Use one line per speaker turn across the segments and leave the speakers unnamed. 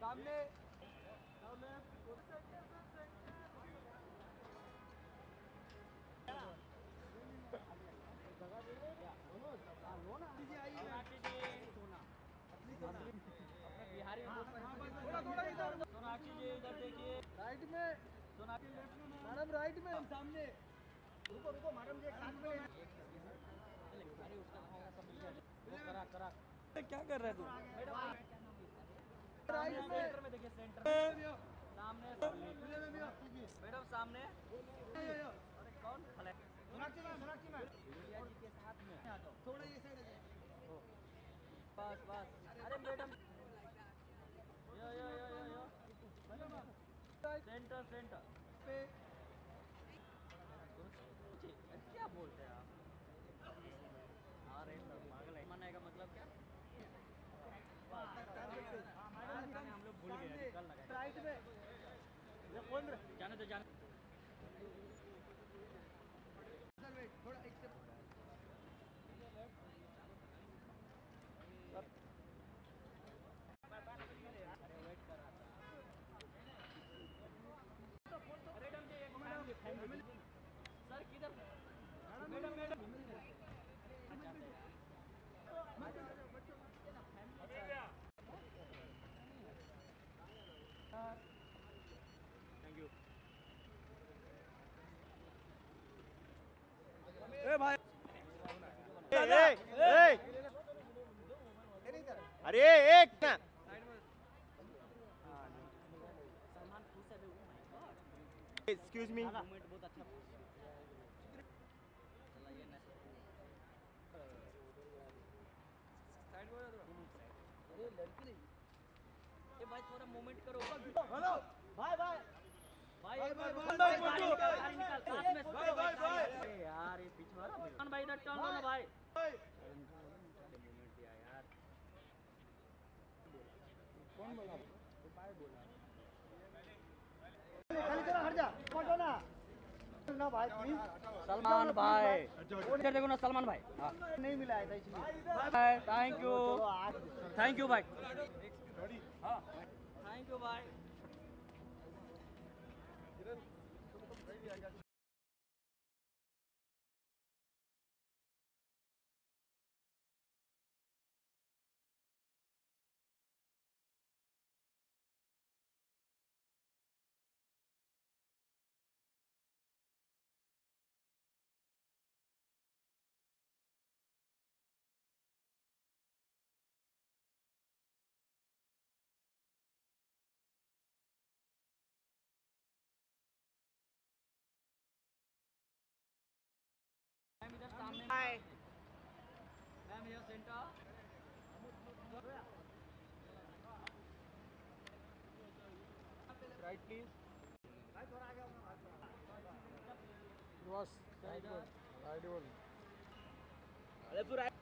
सामने बिहारी सोनाक्षी जी इधर देखिए, राइट में सोनाक्षी, लेफ्ट में मैडम, राइट में सामने। रुको रुको मैडम जी, एक साथ में। अरे उसका खाएगा सब मिल जाएगा। करा करा क्या कर रहा है तू? राइट में सेंटर में देखिए, सेंटर सामने मैडम, सामने। अरे कौन खड़ा है? सोनाक्षी मैम जी के साथ में थोड़ा ये साइड है। बस बस। अरे madam, yo yo yo yo yo centre centre पे क्या बोलते हैं आप? अरे सब पागल है, मनाने का मतलब क्या? हम लोग भूल गए, कल लगा राइट में। जाने दो जाने। थोड़ा एक स्टेप। अरे वेट कर रहा था। सर किधर? Madam madam thank you. ए भाई,
अरे एक ना
सलमान खुश है।
Excuse me.
मोमेंट बहुत अच्छा। चला ये ना साइड में थोड़ा। अरे लड़की नहीं। ए भाई थोड़ा मोमेंट करो। हेलो भाई भाई भाई भाई भाई अरे यार ये पिछवाड़ा भाई। भाई इधर टर्न लो ना भाई। मोमेंट दिया यार। कौन बोला? भाई बोला। हट जा, हटो ना ना भाई प्लीज। सलमान भाई इधर देखो ना, सलमान भाई। हाँ नहीं मिला है इसलिए। थैंक यू भाई। हाँ थैंक यू भाई। इधर सामने मैम, ये सेंटर राइट प्लीज।
बस राइट बोल।
अरे तू राइट।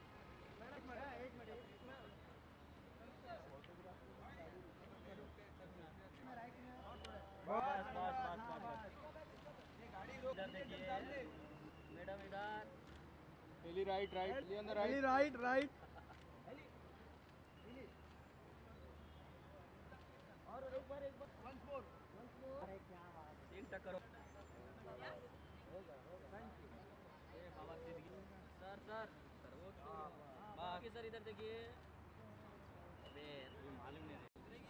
इधर देखिए मैडम, इधर
Really right, right. Really on the right.
Really right, right.
और एक बार once more। अरे क्या बात है, एक टक्कर हो। ये Baba Siddique sir sir sir वो बाकी सर इधर देखिए। अबे तुम्हें मालूम नहीं।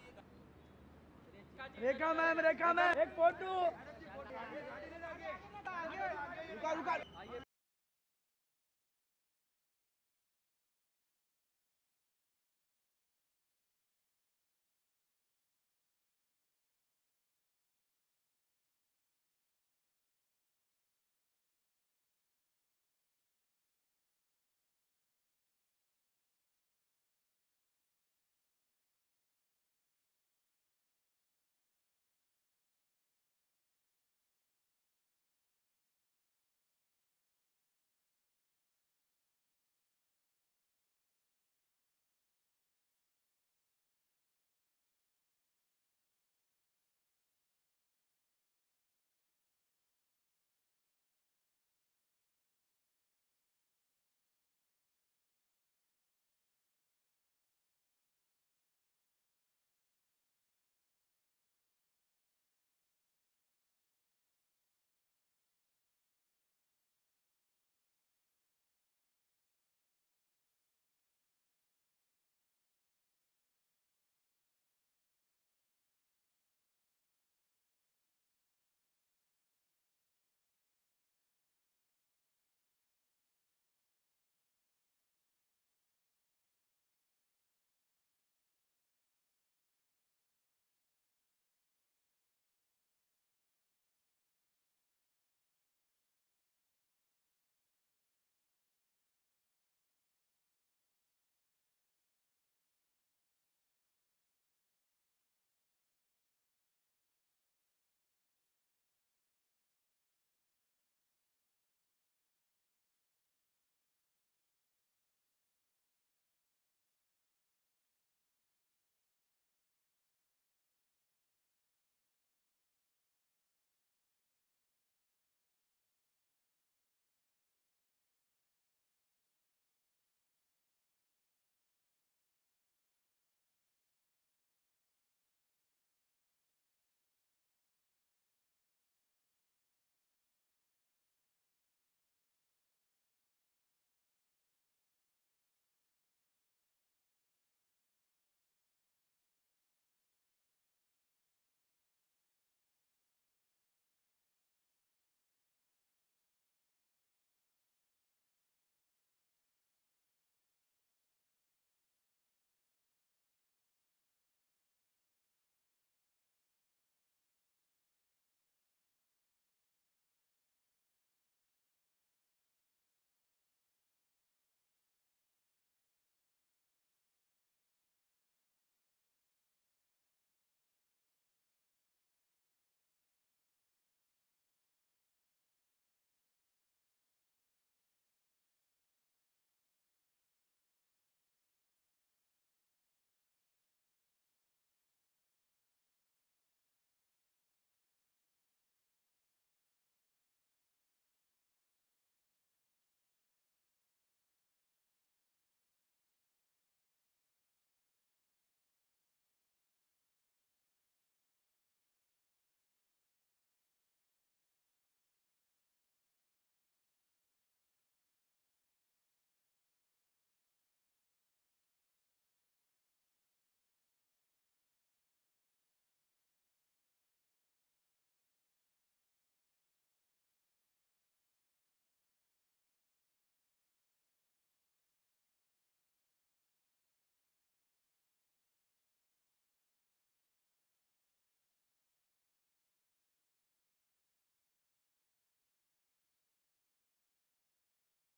रेखा मैम, एक फोटो।
रुका रुका।